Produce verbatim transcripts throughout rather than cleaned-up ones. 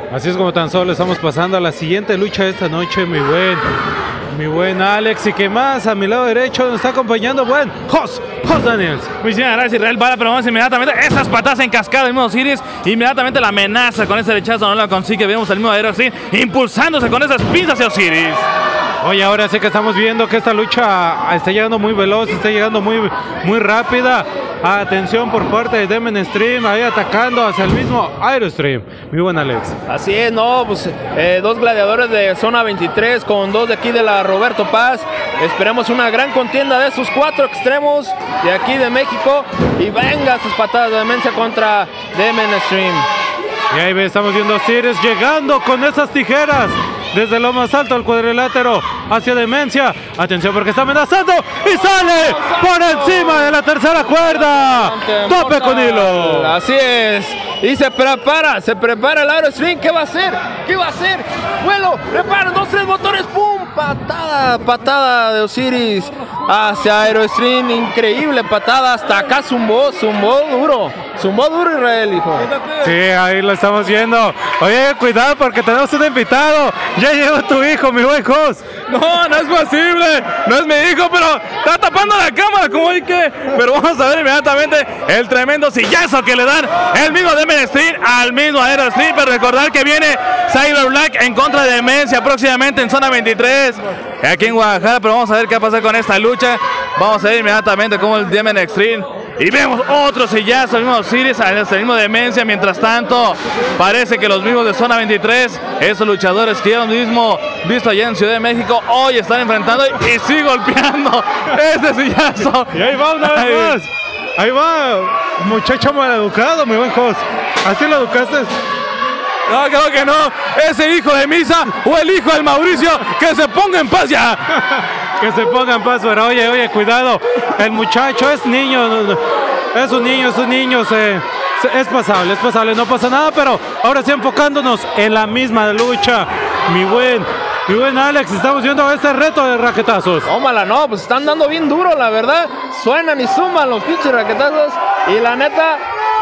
Así es como tan solo estamos pasando a la siguiente lucha de esta noche, mi buen, mi buen Alex. Y que más a mi lado derecho nos está acompañando buen Jos, Jos Daniels. Muchísimas gracias, Israel Bala, pero vamos inmediatamente esas patadas en cascada del mismo Osiris. Inmediatamente la amenaza con ese rechazo no la consigue. Vemos al mismo Aero Extreme impulsándose con esas pinzas de Osiris. Oye, ahora sí que estamos viendo que esta lucha está llegando muy veloz, está llegando muy, muy rápida. Atención por parte de Demon Extreme, ahí atacando hacia el mismo Aerostream. Muy buen Alex. Así es, no, pues eh, dos gladiadores de zona veintitrés con dos de aquí de la Roberto Paz. Esperemos una gran contienda de esos cuatro extremos de aquí de México. Y venga sus patadas de demencia contra Demon Extreme. Y ahí estamos viendo a Osiris llegando con esas tijeras. Desde lo más alto al cuadrilátero hacia Demencia. Atención porque está amenazando y sale por encima de la tercera cuerda. Tope con hilo. Así es. Y se prepara, se prepara el Aerostream. ¿Qué va a hacer? ¿Qué va a hacer? Vuelo, prepara, dos, tres botones. ¡Pum! Patada, patada de Osiris hacia Aerostream. Increíble patada. Hasta acá zumbó, zumbó duro. Zumbó duro Israel, hijo. Sí, ahí lo estamos viendo. Oye, cuidado porque tenemos un invitado. Ya llegó tu hijo, mi buen Jos. No, no es posible. No es mi hijo, pero está tapando la cámara como hay que. Pero vamos a ver inmediatamente el tremendo sillazo que le dan el mismo Demon Extreme al mismo Aerostream. Pero recordar que viene Cyber Black en contra de Demencia próximamente en zona veintitrés aquí en Guadalajara. Pero vamos a ver qué va a pasar con esta lucha. Vamos a ver inmediatamente cómo el Demon Extreme. Y vemos otro sillazo, el mismo Osiris, el mismo Demencia. Mientras tanto, parece que los mismos de zona veintitrés, esos luchadores que ya hemos mismo visto allá en Ciudad de México, hoy están enfrentando y sigue golpeando ese sillazo. Y ahí va una vez Ahí. más. Ahí va, muchacho maleducado, mi buen Jos. ¿Así lo educaste? No, creo que no. Ese hijo de Misa o el hijo del Mauricio, que se ponga en paz ya. Que se ponga en paz, pero oye, oye, cuidado. El muchacho es niño, es un niño, es un niño, se, se- es pasable, es pasable, no pasa nada, pero ahora sí enfocándonos en la misma lucha. Mi buen, mi buen Alex, estamos viendo este reto de raquetazos. Tómala, no, pues están dando bien duro, la verdad. Suenan y suman los pinches raquetazos. Y la neta,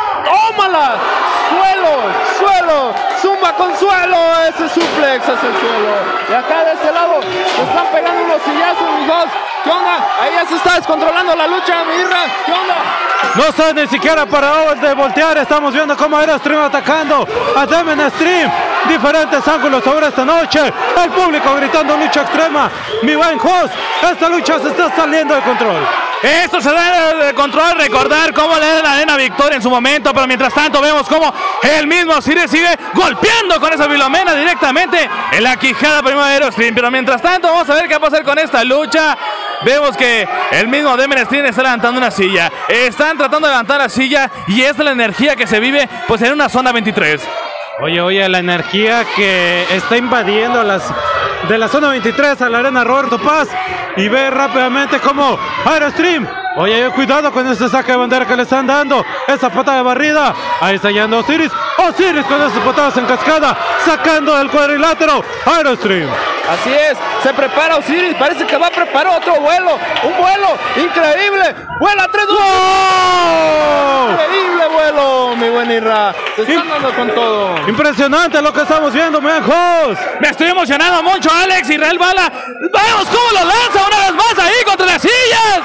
tómala. Suelo, suelo, zumba con suelo. Ese suplex hacia el suelo. Y acá de este lado se están pegando unos sillazos, mis dos. ¿Qué onda? Ahí ya se está descontrolando la lucha, mi Irra. ¿Qué onda? No está ni siquiera para de voltear. Estamos viendo cómo Aerostream atacando a Demon Extreme. Diferentes ángulos sobre esta noche. El público gritando lucha extrema. Mi buen Jos, esta lucha se está saliendo de control. Esto se da de control, recordar cómo le da la arena victoria en su momento, pero mientras tanto vemos cómo el mismo Osiris sigue golpeando con esa vilomena directamente en la quijada primero de Aerostream. Pero mientras tanto vamos a ver qué va a pasar con esta lucha. Vemos que el mismo Demon Extreme está levantando una silla. Están tratando de levantar la silla y esta es la energía que se vive pues en una zona veintitrés. Oye, oye, la energía que está invadiendo las de la zona veintitrés a la arena Roberto Paz. Y ve rápidamente cómo Aerostream. Oye, cuidado con este saque de bandera que le están dando. Esa patada de barrida. Ahí está yendo Osiris. Osiris con esas patadas en cascada. Sacando del cuadrilátero Aerostream. Así es, se prepara Osiris, parece que va a preparar otro vuelo, un vuelo increíble, vuela tres, dos, ¡Wow! increíble vuelo, mi buen Irra, se están dando con todo. Impresionante lo que estamos viendo, mi Jos. Me estoy emocionando mucho, Alex. Israel Bala. Vemos cómo lo lanza una vez más ahí contra las sillas.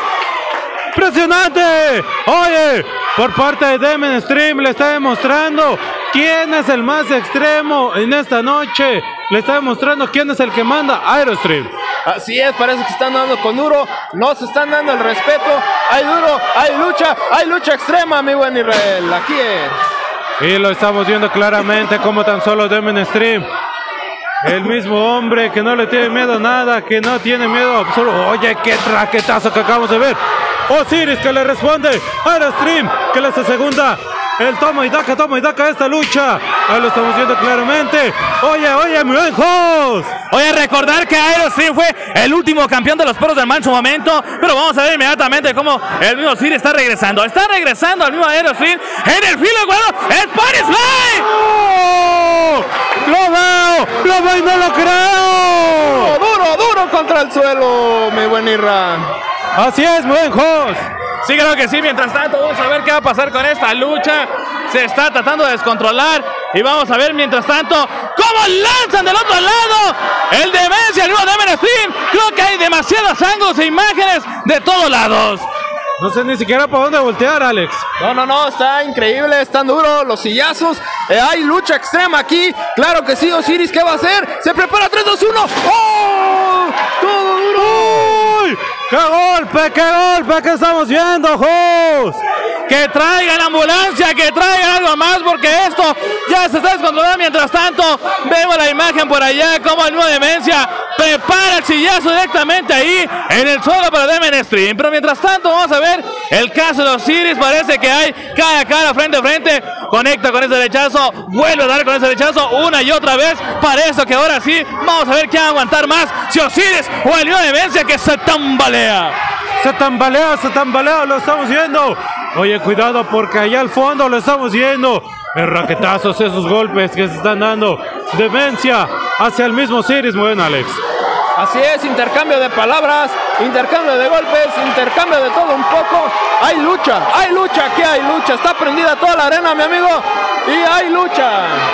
¡Impresionante! Oye, por parte de Demon Extreme le está demostrando quién es el más extremo en esta noche. Le está demostrando quién es el que manda Aerostream. Así es, parece que están dando con duro, no se están dando el respeto, hay duro, hay lucha, hay lucha extrema, mi buen Israel, aquí es. Y lo estamos viendo claramente como tan solo Demon Extreme, el mismo hombre que no le tiene miedo a nada, que no tiene miedo absoluto. Oye, qué traquetazo que acabamos de ver. Osiris que le responde, Aerostream que le hace segunda. El toma y daca, toma y daca esta lucha. Ahí lo estamos viendo claramente. Oye, oye, mi buen Jos. Oye, recordar que Aerostream fue el último campeón de los perros del mal en su momento. Pero vamos a ver inmediatamente cómo el mismo Osiris está regresando. Está regresando al mismo Aerostream en el filo de guardo. ¡Es Paris Fly! ¡Oh! ¡Lo veo! ¡Lo veo y no lo creo! Duro, duro contra el suelo, mi buen Irra. Así es, mi buen Jos. Sí, creo que sí. Mientras tanto, vamos a ver qué va a pasar con esta lucha. Se está tratando de descontrolar. Y vamos a ver, mientras tanto, cómo lanzan del otro lado el Demencia, el mismo Demon Stream. Creo que hay demasiados ángulos e imágenes de todos lados. No sé ni siquiera por dónde voltear, Alex. No, no, no, está increíble, están duros los sillazos. Eh, hay lucha extrema aquí. Claro que sí, Osiris, ¿qué va a hacer? Se prepara, tres, dos, uno. ¡Oh! Todo duro. ¡Uy! ¡Qué golpe, qué golpe que estamos viendo, Jos! Que traigan ambulancia, que traigan algo más, porque esto ya se está descontrolando. Mientras tanto, vemos la imagen por allá, como el nuevo Demencia prepara el sillazo directamente ahí en el suelo para Demon Stream. Pero mientras tanto, vamos a ver el caso de Osiris. Parece que hay cara a cara, frente a frente. Conecta con ese derechazo, vuelve a dar con ese derechazo una y otra vez. Parece que ahora sí, vamos a ver quién va a aguantar más, si Osiris o el nuevo Demencia, que se tambalea. Se tambalea, se tambalea, lo estamos viendo. Oye, cuidado porque allá al fondo lo estamos viendo. El raquetazos, esos golpes que se están dando. Demencia hacia el mismo Osiris, muy bien, Alex. Así es, intercambio de palabras, intercambio de golpes, intercambio de todo un poco. Hay lucha, hay lucha, aquí hay lucha. Está prendida toda la arena, mi amigo. Y hay lucha.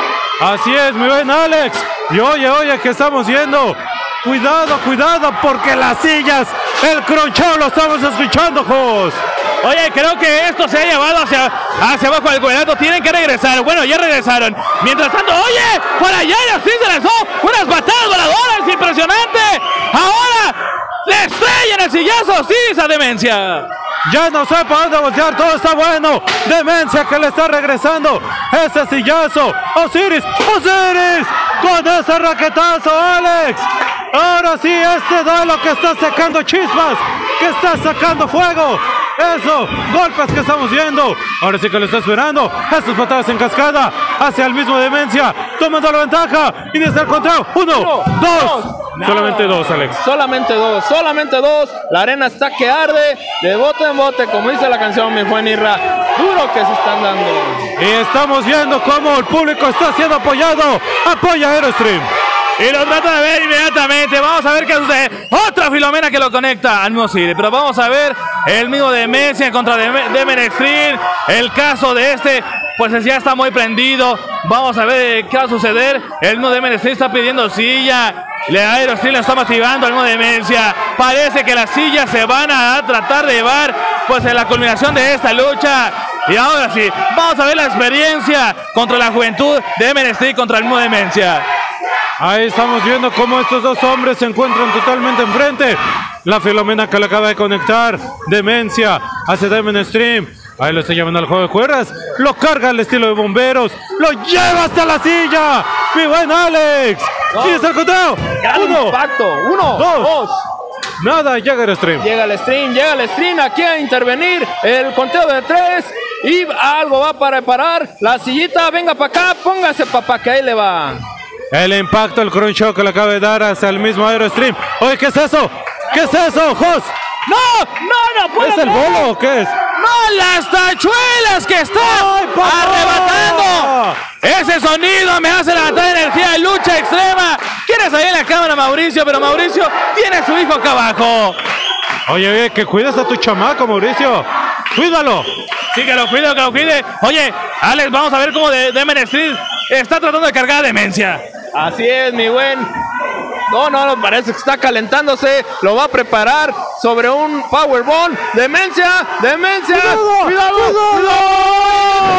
Así es, muy bien, Alex. Y oye, oye, que estamos viendo. Cuidado, cuidado, porque las sillas, el croncheo lo estamos escuchando, Jos. Oye, creo que esto se ha llevado hacia, hacia abajo del cuadrado. Tienen que regresar. Bueno, ya regresaron. Mientras tanto, oye, por allá sí se lanzó unas patadas voladoras. Impresionante. Ahora le estrellan el sillazo Osiris a Demencia. Ya no sé para dónde voltear, todo está bueno. Demencia que le está regresando ese sillazo. Osiris, Osiris, con ese raquetazo, Alex. Ahora sí, este duelo que está sacando chispas, que está sacando fuego. Eso, golpes que estamos viendo. Ahora sí que lo está esperando. Estas patadas en cascada hacia el mismo Demencia, tomando la ventaja. Y desde el contrario, uno, Uno, dos. dos. Solamente dos, Alex. Solamente dos, solamente dos. La arena está que arde, de bote en bote, como dice la canción, mi buen Irra. Duro que se están dando. Y estamos viendo cómo el público está siendo apoyado. Apoya a Aerostream. Y lo trata de ver inmediatamente. Vamos a ver qué sucede. Otra Filomena que lo conecta al mismo Osiris. Pero vamos a ver el mismo Demencia contra Demon Stream. El caso de este, pues ya está muy prendido. Vamos a ver qué va a suceder. El mismo Demon Stream está pidiendo silla. Le Aerostream lo está motivando al mismo Demencia. Parece que las sillas se van a tratar de llevar, pues, en la culminación de esta lucha. Y ahora sí, vamos a ver la experiencia contra la juventud de Demon Stream contra el mismo Demencia. Ahí estamos viendo cómo estos dos hombres se encuentran totalmente enfrente. La Filomena que le acaba de conectar. Demencia hacia Demon Stream. Ahí lo está llevando al juego de cuerdas. Lo carga al estilo de bomberos. Lo lleva hasta la silla. Mi buen Alex. No. Y está el conteo. Gran Uno. impacto. Uno, Dos. dos. Nada, llega el stream. Llega el stream, llega el stream aquí a intervenir. El conteo de tres. Y algo va para preparar. La sillita, venga para acá. Póngase papá, que ahí le va. El impacto, el crunch show que le acaba de dar hacia el mismo Aerostream. Oye, ¿qué es eso? ¿Qué es eso, Jos? ¡No! ¡No, no puedo! ¿Es el creer! bolo o qué es? ¡No, las tachuelas que está ¡Ay, papá! arrebatando! Ese sonido me hace levantar energía de lucha extrema. ¿Quieres ahí en la cámara, Mauricio? Pero Mauricio tiene a su hijo acá abajo. Oye, oye, que cuides a tu chamaco, Mauricio. Cuídalo. Sí, que lo cuide, que lo cuide. Oye, Alex, vamos a ver cómo de Demon Stream está tratando de cargar a Demencia. Así es, mi buen. No, no, no, parece que está calentándose. Lo va a preparar sobre un Powerbomb. Demencia, Demencia. ¡Cuidado! ¡Cuidado! ¡Cuidado! ¡Cuidado!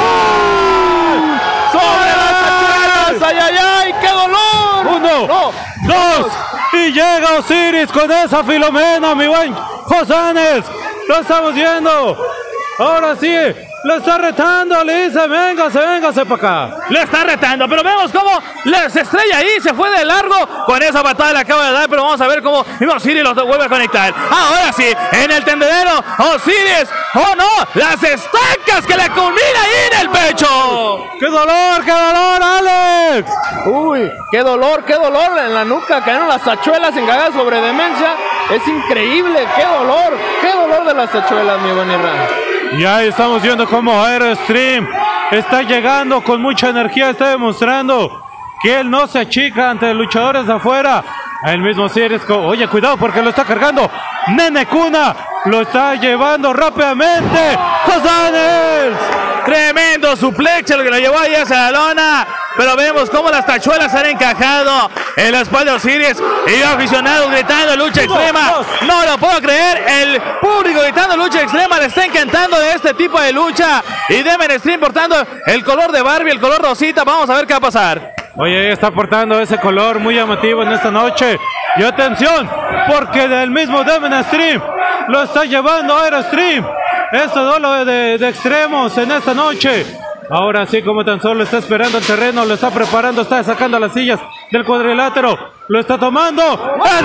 ¡Sobre las tachuelas! ¡Ay, ay, ay! ¡Qué dolor! Uno, No, dos. Y llega Osiris con esa Filomena, mi buen Josanes. Lo estamos viendo. Ahora sí. Lo está retando, le dice, véngase, véngase para acá. Lo está retando, pero vemos cómo les estrella ahí, se fue de largo con esa patada, le acaba de dar, pero vamos a ver cómo Osiris los vuelve a conectar. Ahora sí, en el tendedero, Osiris, oh no, las estacas que le culmina ahí en el pecho. ¡Qué dolor, qué dolor, Alex! uy, qué dolor, qué dolor en la nuca. Cayeron las tachuelas encargadas sobre Demencia. Es increíble, qué dolor, qué dolor de las tachuelas, mi buen Irán. Y ahí estamos viendo cómo Aerostream está llegando con mucha energía, está demostrando que él no se achica ante luchadores de afuera. El mismo Osiris, oye, cuidado porque lo está cargando. Nene Cuna lo está llevando rápidamente. ¡Josanes! Tremendo suplex el que lo llevó ahí hacia la lona. Pero vemos cómo las tachuelas han encajado en la espalda de Osiris. Y aficionados gritando lucha extrema. No lo puedo creer. El público gritando lucha extrema. Le está encantando de este tipo de lucha. Y Demon Extreme portando el color de Barbie, el color rosita. Vamos a ver qué va a pasar. Oye, está portando ese color muy llamativo en esta noche. Y atención, porque del mismo Demon Extreme lo está llevando a Aerostream. Este duelo de, de extremos en esta noche. Ahora sí, como tan solo está esperando el terreno, lo está preparando, está sacando las sillas del cuadrilátero. Lo está tomando. ¡El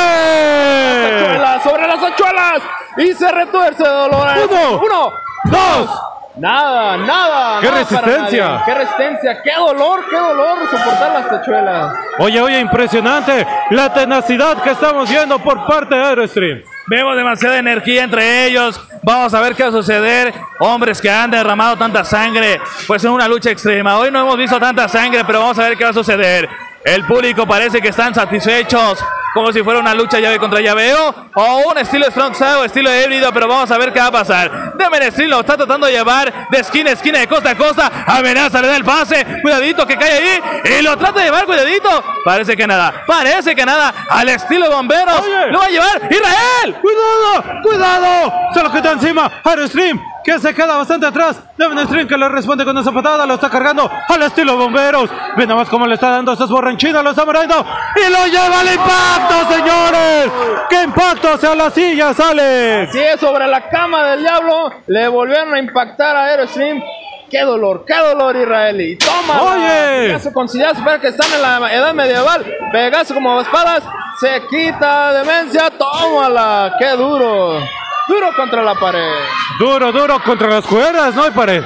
suplex! Sobre las hachuelas. Y se retuerce Dolores. Uno. Uno. Dos. Nada, nada. ¡Qué nada resistencia! ¡Qué resistencia! ¡Qué dolor, qué dolor soportar las tachuelas! Oye, oye, impresionante la tenacidad que estamos viendo por parte de Aerostream. Vemos demasiada energía entre ellos. Vamos a ver qué va a suceder. Hombres que han derramado tanta sangre, pues en una lucha extrema. Hoy no hemos visto tanta sangre, pero vamos a ver qué va a suceder. El público parece que están satisfechos, como si fuera una lucha llave contra llaveo o un estilo Strong Style o estilo híbrido, pero vamos a ver qué va a pasar. Demon Extreme lo está tratando de llevar de esquina a esquina, de costa a costa. Amenaza, le da el pase, cuidadito que cae ahí y lo trata de llevar, cuidadito. Parece que nada, parece que nada, al estilo bomberos. Oye, lo va a llevar Israel. ¡Cuidado! ¡Cuidado! Se lo quita encima Aerostream, que se queda bastante atrás. Demon Extreme que le responde con esa patada, lo está cargando al estilo bomberos. Ve nada más cómo le está dando esas borranchinas, lo está mordiendo y lo lleva al impacto, señores. ¡Qué impacto hacia la silla sale! Así es, sobre la cama del diablo le volvieron a impactar a Aerostream. ¡Qué dolor, qué dolor, Israeli! ¡Toma! ¡Oye! Pegaso con sillazo, para que están en la edad medieval. Pegaso como espadas, se quita demencia, tómala. ¡Qué duro! Duro contra la pared. Duro, duro contra las cuerdas, no hay pared.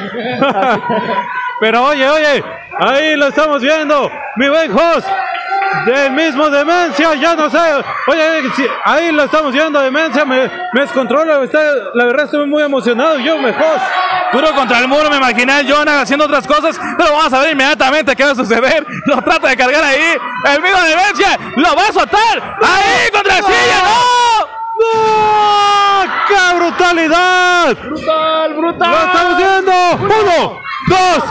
Pero oye, oye, ahí lo estamos viendo. Mi buen host, del mismo Demencia, ya no sé. Oye, ahí lo estamos viendo, Demencia, me, me descontrola. Está, la verdad estoy muy emocionado, yo me host. Duro contra el muro, me imaginé a Jonah haciendo otras cosas, pero vamos a ver inmediatamente qué va a suceder. Lo trata de cargar ahí. El mismo Demencia lo va a soltar. Ahí contra la silla, ¡no! ¡No! ¡Qué brutalidad! ¡Brutal, brutal! ¡Lo estamos viendo! ¡Uno, dos,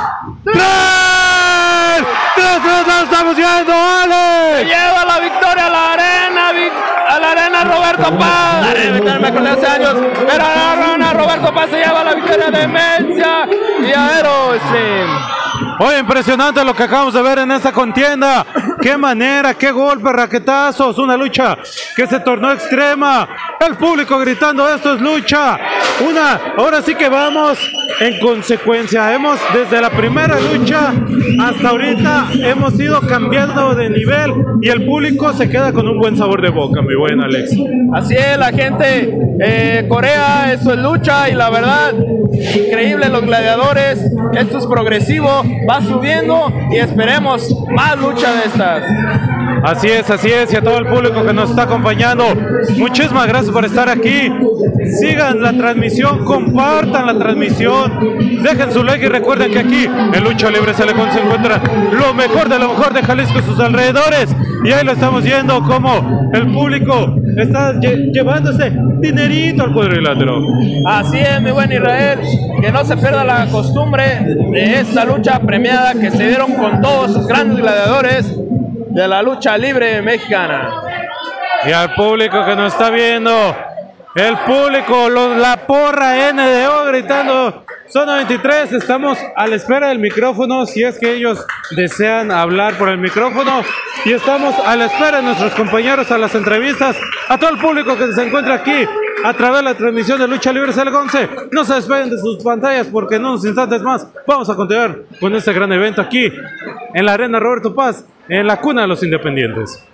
tres! ¡Tres, tres, lo estamos viendo, Ale! Lleva la victoria a la arena, a la arena Roberto Paz. Me acordé hace años, pero a la arena Roberto Paz se lleva la victoria de Demencia y Aerostream. Oye, impresionante lo que acabamos de ver en esta contienda. Qué manera, qué golpes, raquetazos, una lucha que se tornó extrema. El público gritando, esto es lucha. Una, ahora sí que vamos en consecuencia. Hemos, desde la primera lucha hasta ahorita, hemos ido cambiando de nivel y el público se queda con un buen sabor de boca, mi buen Alex. Así es, la gente, eh, Corea, eso es lucha y la verdad, increíble los gladiadores. Esto es progresivo, va subiendo y esperemos más lucha de estas. Así es, así es, y a todo el público que nos está acompañando, muchísimas gracias por estar aquí. Sigan la transmisión, compartan la transmisión, dejen su like y recuerden que aquí en Lucha Libre se le encuentra lo mejor de lo mejor de Jalisco y sus alrededores. Y ahí lo estamos viendo como el público está lle llevándose dinerito al cuadrilátero. Así es, mi buen Israel, que no se pierda la costumbre de esta lucha premiada que se dieron con todos sus grandes gladiadores de la lucha libre mexicana. Y al público que nos está viendo, el público, los, la porra N D O gritando Zona veintitrés, estamos a la espera del micrófono si es que ellos desean hablar por el micrófono y estamos a la espera de nuestros compañeros a las entrevistas, a todo el público que se encuentra aquí a través de la transmisión de Lucha Libre C L once. No se despeguen de sus pantallas porque en unos instantes más vamos a continuar con este gran evento aquí en la Arena Roberto Paz, en la cuna de los independientes.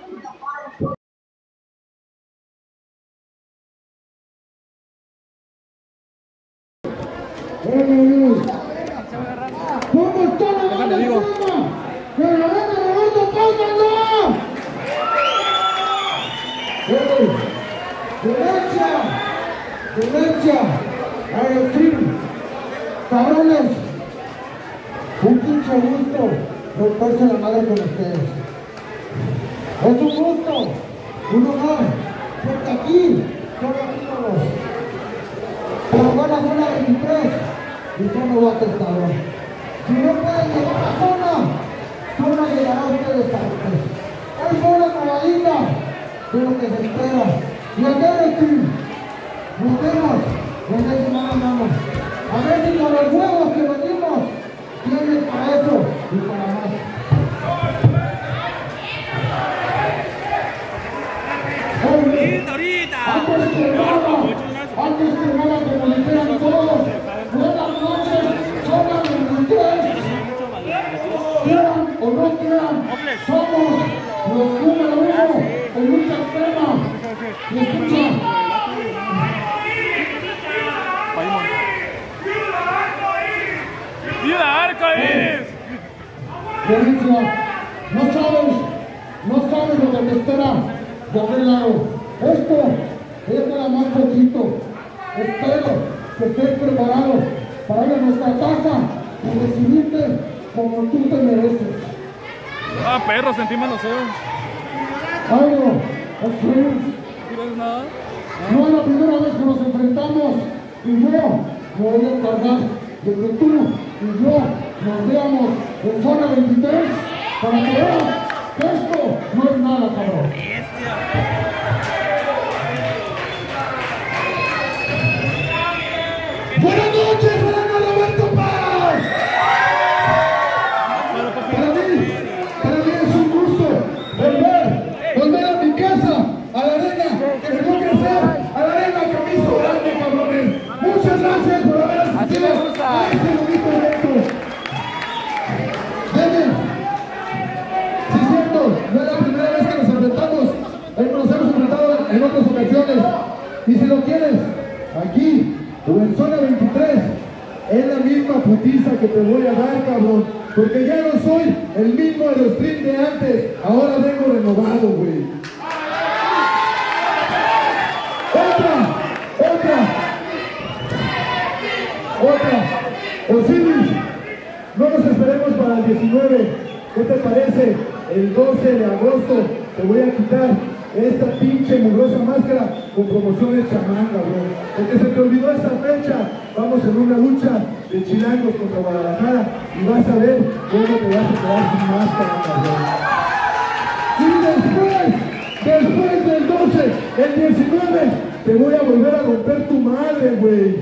¿Cómo está la banda extrema? ¡Que la arena Roberto Paz, no! ¡Eh! ¡Derecha! ¡Derecha! ¡Aerostream! ¡Cabrones! Un pinche gusto romperse la madre con ustedes. Es un gusto, un honor, porque aquí somos ídolos. Pero bueno, zona veintitrés, y son novatos, cabrón. Si no pueden llegar a zona, zona llegará a ustedes antes. Hay zona caballita de lo que se espera. Y el Team, nos vemos en el mano a mano. A ver si con los huevos que nos dimos tienes para eso y para más. Oye, antes que nada, antes que nada, como dijeran todos, buenas noches, somos los mujeres. Quieran o no quieran, somos los número uno en lucha extrema. Y escucha. ¡Viva Arcoíris! Provincia, no sabes, no sabes lo que te espera de aquel lado. Esto es nada más poquito. Espero que estés preparado para ir a nuestra casa y recibirte como tú te mereces. Ah, perro, sentí malos dedos. Algo, ok. ¿Quieres nada? No es la primera vez que nos enfrentamos y yo me voy a encargar de que tú y yo nos veamos en zona veintitrés para que veas que esto no es nada, cabrón. Buenas noches, Fernando Roberto Paz. Para mí, para mí es un gusto volver, volver a mi casa, a la arena que me dio crecer, a la arena que me hizo grande, cabrones. Muchas gracias por haber asistido a este bonito evento. Deme, sí es cierto, no es la primera vez que nos enfrentamos, eh, nos hemos enfrentado en otras ocasiones. Y si lo quieres, aquí o en zona veintitrés, es la misma putiza que te voy a dar, cabrón. Porque ya no soy el mismo de los streams de antes, ahora vengo renovado, güey. Otra, otra, otra. Osiris, no nos esperemos para el diecinueve. ¿Qué te parece? El doce de agosto te voy a quitar esta pinche mugrosa máscara con promociones chamán, cabrón. Porque se te olvidó esa fecha. Vamos en una lucha de chilangos contra Guadalajara y vas a ver cómo te vas a quedar sin máscara, cabrón. Y después, después del doce, el diecinueve, te voy a volver a romper tu madre, güey.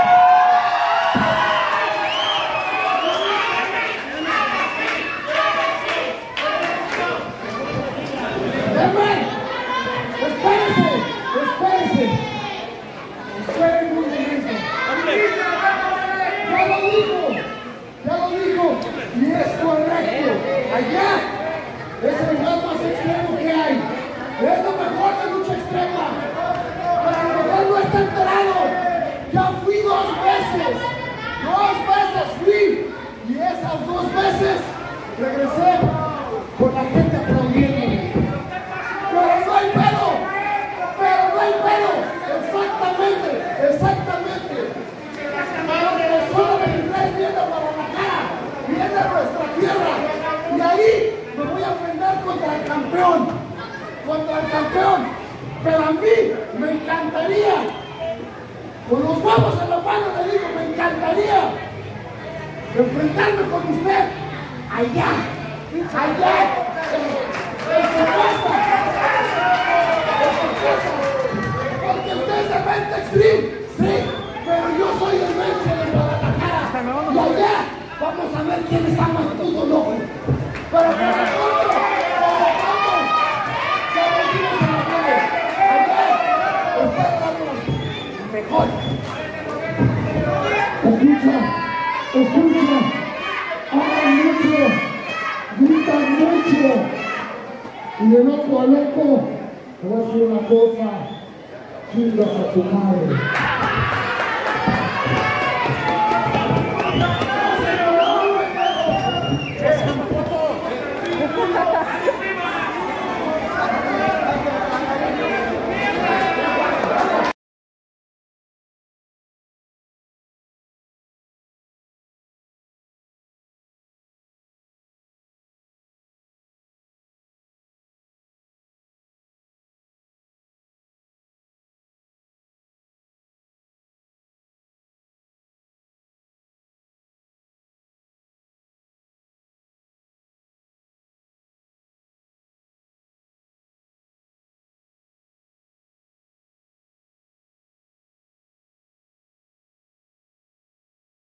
Allá es el lugar más extremo que hay. Es lo mejor de lucha extrema. Pero a lo mejor no está enterado. Ya fui dos veces. Dos veces fui. Y esas dos veces regresé con la gente aplaudiéndome. Pero no hay pedo. Pero no hay pedo. Exactamente. Exactamente. Porque solo veintitrés viene a Guadalajara. Viene a nuestra tierra. Y ahí me voy a enfrentar contra el campeón, contra el campeón, pero a mí me encantaría, con los huevos en la mano le digo, me encantaría enfrentarme con usted allá, allá, en su casa, en su casa, porque usted es de Venta Extreme, sí, pero yo soy el Venta de Guadalajara, y allá vamos a ver quién está más puto loco. Pero por nosotros, por nosotros, que venimos a la calle, allá, usted está mejor. Escucha, escucha, hablan mucho, gritan mucho, y de loco a loco, te voy a decir una cosa, chingas a tu madre.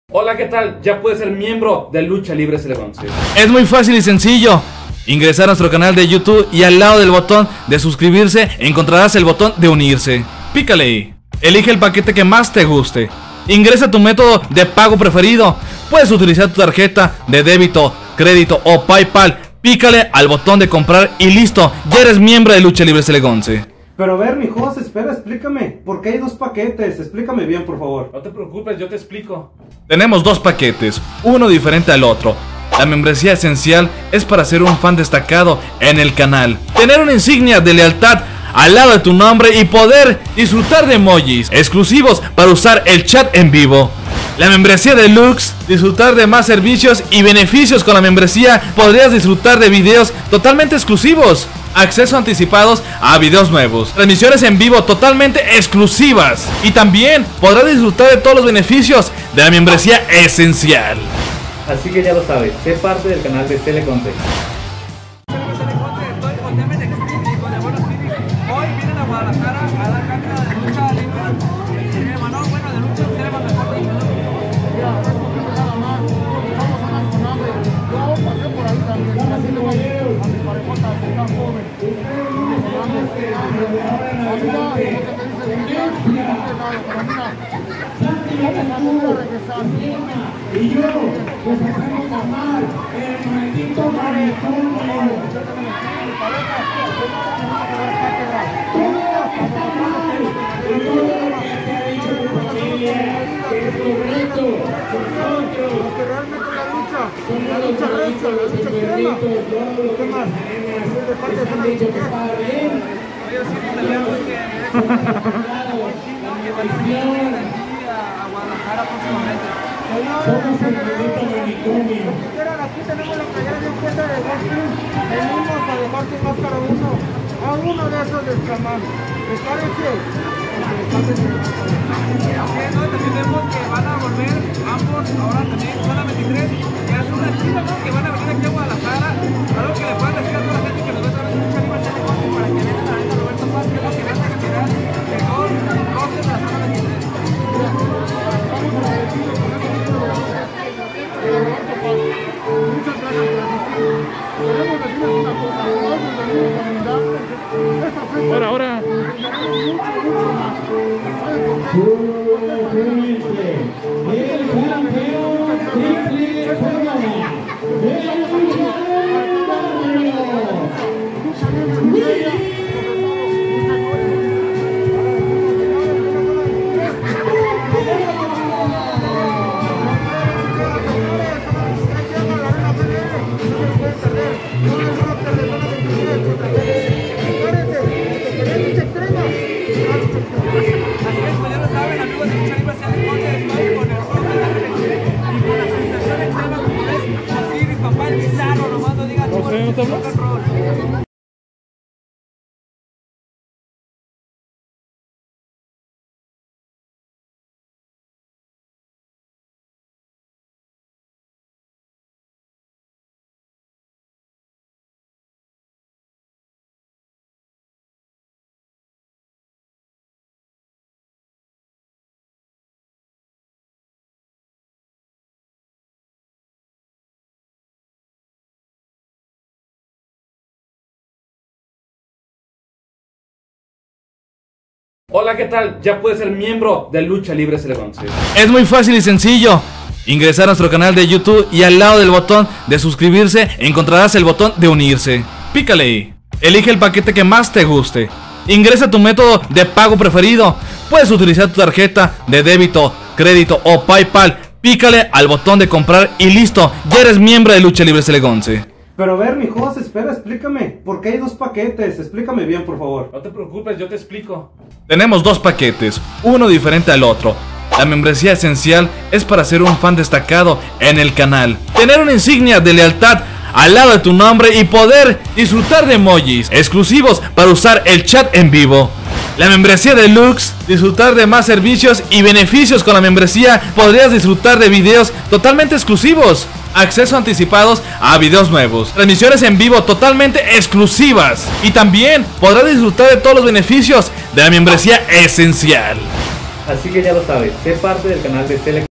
Hola, ¿qué tal? Ya puedes ser miembro de Lucha Libre S L once. Es muy fácil y sencillo. Ingresar a nuestro canal de YouTube y al lado del botón de suscribirse encontrarás el botón de unirse. Pícale ahí. Elige el paquete que más te guste. Ingresa tu método de pago preferido. Puedes utilizar tu tarjeta de débito, crédito o PayPal. Pícale al botón de comprar y listo. Ya eres miembro de Lucha Libre S L once. Pero a ver, mi Jos, espera, explícame. ¿Por qué hay dos paquetes? Explícame bien, por favor. No te preocupes, yo te explico. Tenemos dos paquetes, uno diferente al otro. La membresía esencial es para ser un fan destacado en el canal, tener una insignia de lealtad al lado de tu nombre y poder disfrutar de emojis exclusivos para usar el chat en vivo. La membresía deluxe, disfrutar de más servicios y beneficios. Con la membresía podrías disfrutar de videos totalmente exclusivos, acceso anticipados a videos nuevos, transmisiones en vivo totalmente exclusivas y también podrás disfrutar de todos los beneficios de la membresía esencial. Así que ya lo sabes, sé parte del canal de S L once. Estoy con D M N Extreme y con el Bueno Spirit. Hoy vienen a Guadalajara a dar cátedra de lucha libre. Extrema, ¿no? Bueno, de lucha extrema mejor dicho. Mira, esto que nada más, vamos a hablar con hambre. Yo pasé por ahí también, así le voy a ir a mi parejota, que está joven. Con hambre. Mira, como que te dice, bien, no sé nada, pero mira, vamos a regresar. Y yo, pues hacemos mamar el maldito manicomio. Todo está mal. Y todo lo que se ha dicho tu familia es correcto. Nosotros, Porque realmente la lucha, somos la los lucha recha, la malditos, lucha los extrema. enfermitos, todos los ¿Qué más? que les han dicho que está bien. Oye, sí, italiano que a Guadalajara próximamente. Somos el maldito manicomio. Aquí tenemos la playera de cuenta de Wrestling. Venimos a dejar sin máscara uno. A uno de esos les llaman. Prepárense. ¿No? También vemos que van a volver ambos, ahora también zona veintitrés, que es una chica, ¿no? Que van a venir aquí a Guadalajara. Algo que le puedan decir a toda la gente que nos va a traer mucha libre para que vengan a la arena Roberto Paz, que es lo que van a retirar de todo el roster de la zona veintitrés. Muchas gracias por asistir. Queremos decirles una cosa, todos nos venimos a brindar esta fecha. Ahora, ahora. Mucho, mucho más. ¿Saben por qué? El campeón triple corona. Así es, pues ya lo saben, amigos de Lucha Libre S L once, estoy con el Jorge de R X y con la sensación extrema como es Osiris, papá, el Bizarro, nomás no digan rock and roll. Hola, ¿qué tal? Ya puedes ser miembro de Lucha Libre S L once. Es muy fácil y sencillo. Ingresar a nuestro canal de YouTube y al lado del botón de suscribirse encontrarás el botón de unirse. Pícale ahí. Elige el paquete que más te guste. Ingresa tu método de pago preferido. Puedes utilizar tu tarjeta de débito, crédito o PayPal. Pícale al botón de comprar y listo. Ya eres miembro de Lucha Libre S L once. Pero a ver, mi Jos, espera, explícame. ¿Por qué hay dos paquetes? Explícame bien, por favor. No te preocupes, yo te explico. Tenemos dos paquetes, uno diferente al otro. La membresía esencial es para ser un fan destacado en el canal, tener una insignia de lealtad al lado de tu nombre y poder disfrutar de emojis exclusivos para usar el chat en vivo. La membresía deluxe, disfrutar de más servicios y beneficios. Con la membresía podrías disfrutar de videos totalmente exclusivos, acceso anticipados a videos nuevos, transmisiones en vivo totalmente exclusivas y también podrás disfrutar de todos los beneficios de la membresía esencial. Así que ya lo sabes, sé parte del canal de S L once.